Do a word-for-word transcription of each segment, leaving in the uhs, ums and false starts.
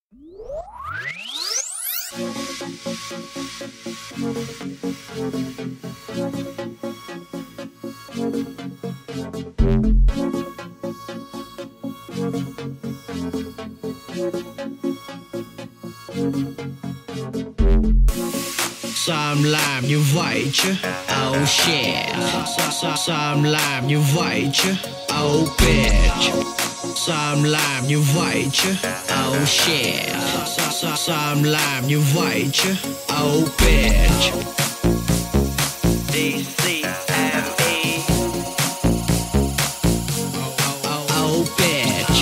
Sao em làm như vậy chứ? Oh shit. Sao em làm như vậy chứ? Oh bitch. Sao em làm như vậy chứ? Oh shit. Sao em làm như vậy chứ? Oh bitch. D C M E. Oh bitch.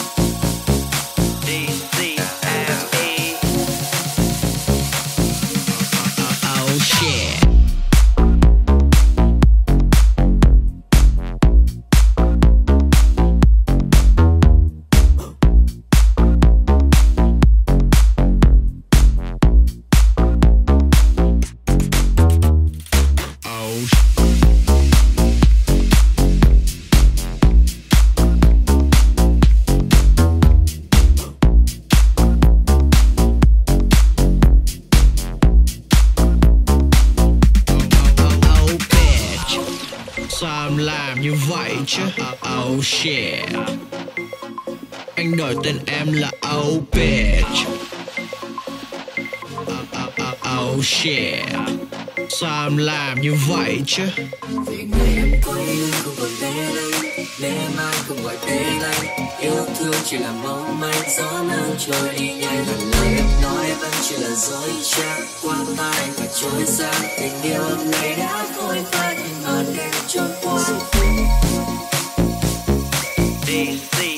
D C M E. Oh shit. Sao em làm như vậy chứ? Oh shit. Anh đổi tên em là Oh bitch. Oh shit. Sao em làm như vậy chứ? Vì ngày em có yêu không còn bé đây, nên em ai không gọi tên anh. Yêu thương chỉ là mong manh, gió mang trôi đi nhanh. Và lời em nói vẫn chỉ là dối trá, qua tai và trôi xa. Tình yêu hôm nay đã vội vã, nhưng màn đêm trôi qua. D C